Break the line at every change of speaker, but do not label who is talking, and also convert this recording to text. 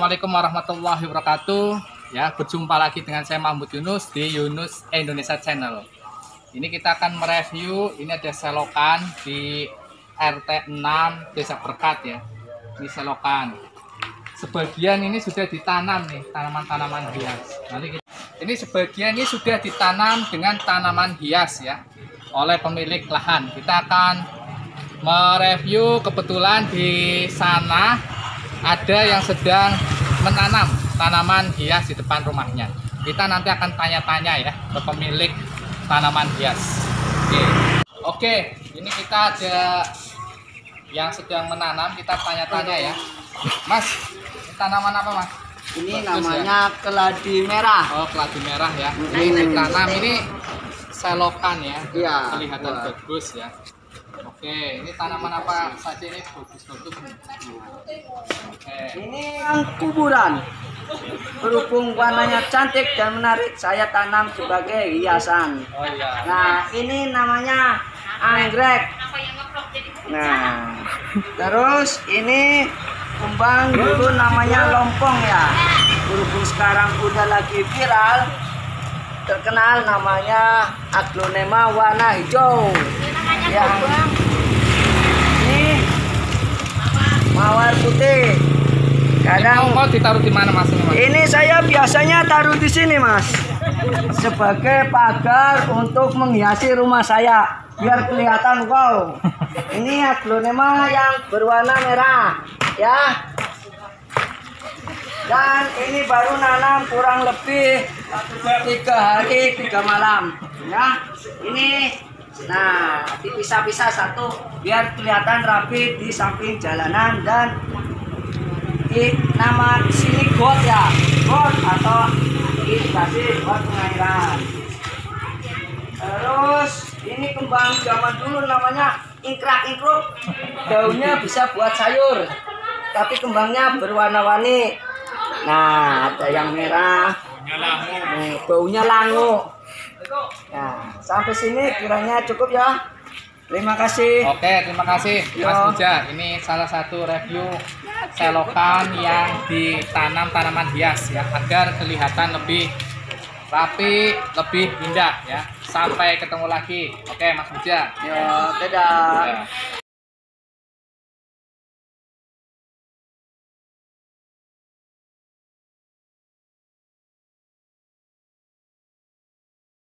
Assalamualaikum warahmatullahi wabarakatuh. Ya, berjumpa lagi dengan saya Mahmud Yunus di Yunus Indonesia Channel. Ini kita akan mereview, ini ada selokan di RT 6 Desa Berkat ya. Ini selokan. Sebagian ini sudah ditanam nih, tanaman-tanaman hias. Ini sebagian ini sudah ditanam dengan tanaman hias ya oleh pemilik lahan. Kita akan mereview, kebetulan di sana ada yang sedang menanam tanaman hias di depan rumahnya. Kita nanti akan tanya-tanya ya ke pemilik tanaman hias. Oke, ini kita ada yang sedang menanam, kita tanya-tanya ya. Mas, ini tanaman apa Mas?
Ini
Bagus,
namanya
ya?
keladi merah.
Oh, keladi merah ya. Ini ditanam, ini selokan ya.
Iya.
Kelihatan bagus ya. Oke, ini tanaman apa saja ini bagus-bagus. Oke.
Ini yang kuburan. Berhubung warnanya cantik dan menarik, saya tanam sebagai hiasan.
Oh iya.
Nah, ini namanya anggrek. Nah, terus ini kembang dulu namanya lompong ya. Berhubung sekarang udah lagi viral, terkenal namanya aglonema warna hijau. Ya, ini mawar putih. Kadang
mau ditaruh di mana Mas?
ini saya biasanya taruh di sini Mas, sebagai pagar untuk menghiasi rumah saya biar kelihatan wow. Ini aglonema yang berwarna merah ya. Dan ini baru nanam kurang lebih 3 hari 3 malam ya. Ini nah dipisah-pisah satu biar kelihatan rapi di samping jalanan. Dan di nama sini got ya, got atau irigasi buat pengairan. Terus ini kembang zaman dulu namanya ingkrak-ingkruk, daunnya bisa buat sayur tapi kembangnya berwarna-warni. Nah, ada yang merah, baunya langu. Nah, sampai sini kiranya cukup ya. Terima kasih.
Oke, terima kasih Mas Puja. Ini salah satu review selokan yang ditanam tanaman hias ya, agar kelihatan lebih rapi, lebih indah ya. Sampai ketemu lagi. Oke, Mas Puja.
Yo, dadah.